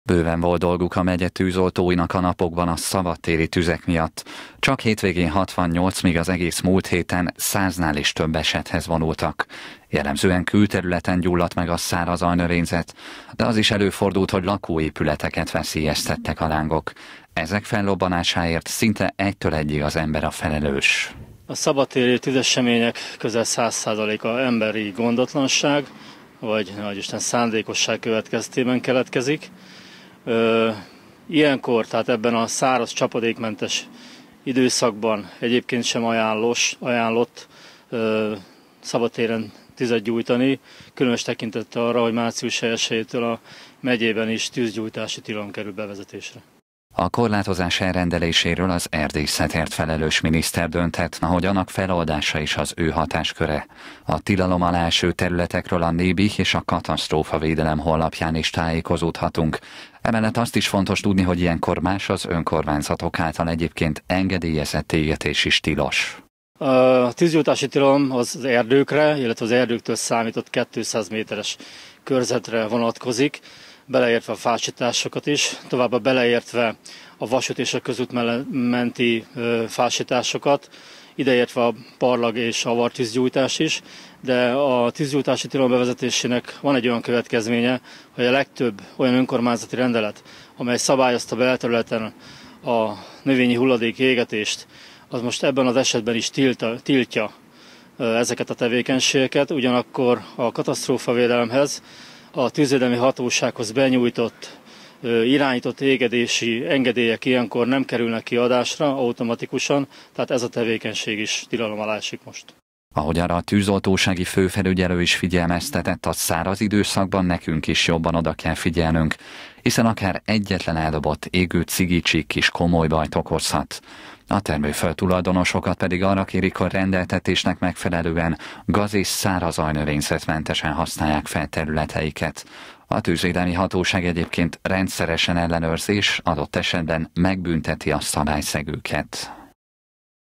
Bőven volt dolguk a megye tűzoltóinak a napokban a szabadtéri tüzek miatt. Csak hétvégén 68, míg az egész múlt héten 100-nál is több esethez vonultak. Jellemzően külterületen gyulladt meg a száraz ajnövényzet, de az is előfordult, hogy lakóépületeket veszélyeztettek a lángok. Ezek fellobbanásáért szinte egytől egyig az ember a felelős. A szabadtéri tüzesemények közel 100%-a emberi gondotlanság, vagy Isten szándékosság következtében keletkezik. Ilyenkor, tehát ebben a száraz, csapadékmentes időszakban egyébként sem ajánlott szabadtéren tüzet gyújtani, különös tekintettel arra, hogy március 1-től a megyében is tűzgyújtási tilalom kerül bevezetésre. A korlátozás elrendeléséről az erdészetért felelős miniszter dönthet, ahogy annak feloldása is az ő hatásköre. A tilalom alá eső területekről a Nébi és a katasztrófavédelem honlapján is tájékozódhatunk. Emellett azt is fontos tudni, hogy ilyenkor más az önkormányzatok által egyébként engedélyezett égetés is tilos. A tűzgyújtási tilalom az erdőkre, illetve az erdőktől számított 200 méteres körzetre vonatkozik, beleértve a fásításokat is, továbbá beleértve a vasút és a közút menti fásításokat, ideértve a parlag és avartűzgyújtás is, de a tűzgyújtási tilalom bevezetésének van egy olyan következménye, hogy a legtöbb olyan önkormányzati rendelet, amely szabályozta belterületen a növényi hulladék égetést, az most ebben az esetben is tiltja ezeket a tevékenységeket, ugyanakkor a katasztrófavédelemhez, a tűzvédelmi hatósághoz benyújtott, irányított égedési engedélyek ilyenkor nem kerülnek kiadásra automatikusan, tehát ez a tevékenység is tilalom alá esik most. Ahogy arra a tűzoltósági főfelügyelő is figyelmeztetett, a száraz időszakban nekünk is jobban oda kell figyelnünk, hiszen akár egyetlen eldobott égő cigicsik is komoly bajt okozhat. A termőföld tulajdonosokat pedig arra kérik, hogy rendeltetésnek megfelelően gaz- és száraz ajnövényzetmentesen használják fel területeiket. A tűzvédelmi hatóság egyébként rendszeresen ellenőrzés, adott esetben megbünteti a szabályszegőket.